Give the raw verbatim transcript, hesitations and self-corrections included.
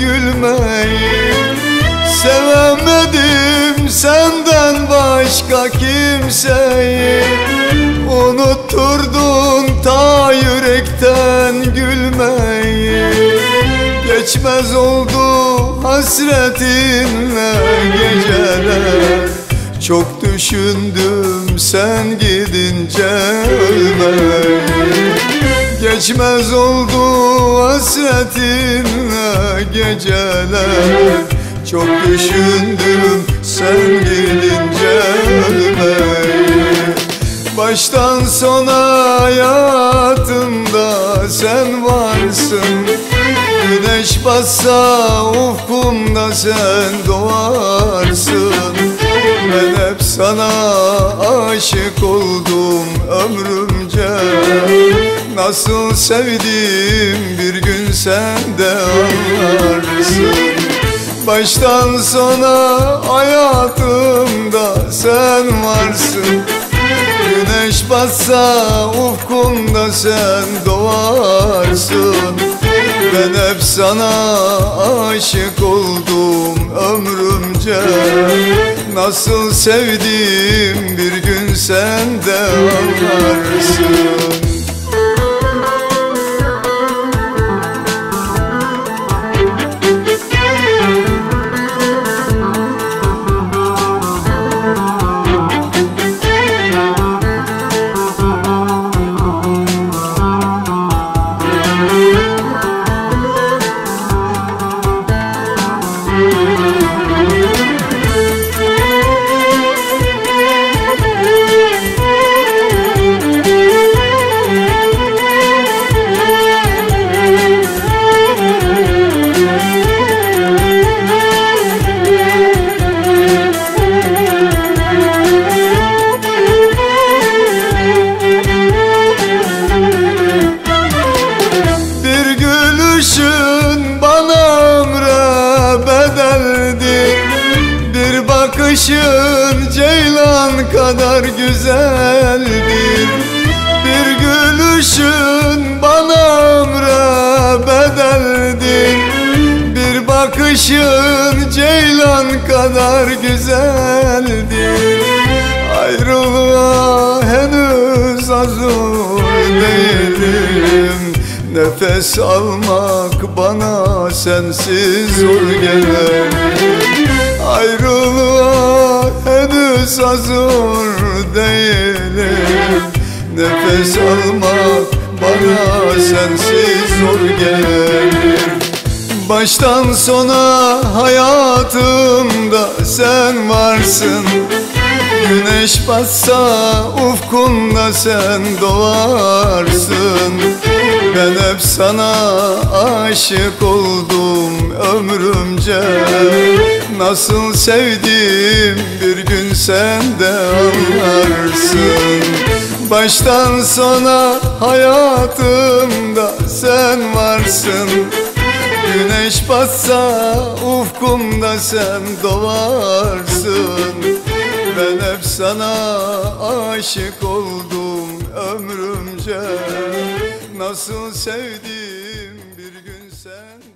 gülmeyi. Sevemedim senden başka kimseyi. Unutturdun ta yürekten gülmeyi. Geçmez oldu hasretinle geceler. Çok düşündüm sen gidince ölmeyi. Geçmez oldu hasretinle geceler. Çok düşündüm sen gidince ölmeyi. Baştan sona hayatımda sen varsın. Güneş bassa ufkumda sen doğarsın. Ben hep sana aşık oldum ömrümce. Nasıl sevdim bir gün sen de anlarsın. Baştan sona hayatımda sen varsın. Güneş bassa ufkumda sen doğarsın. Ben hep sana aşık oldum ömrümce. Nasıl sevdim bir gün sen de anlarsın. Bakışın ceylan kadar güzeldir. Bir gülüşün bana ömre bedeldir. Bir bakışın ceylan kadar güzeldir. Ayrılığa henüz hazır değilim. Nefes almak bana sensiz zor gelir. Ayrılığa henüz hazır değilim. Nefes almak bana sensiz zor gelir. Baştan sona hayatımda sen varsın. Güneş batsa ufkumda sen doğarsın. Ben hep sana aşık oldum ömrümce. Nasıl sevdim bir gün sen de anlarsın. Baştan sona hayatımda sen varsın. Güneş batsa ufkumda sen doğarsın. Ben hep sana aşık oldum ömrümce. Nasıl sevdim bir gün sen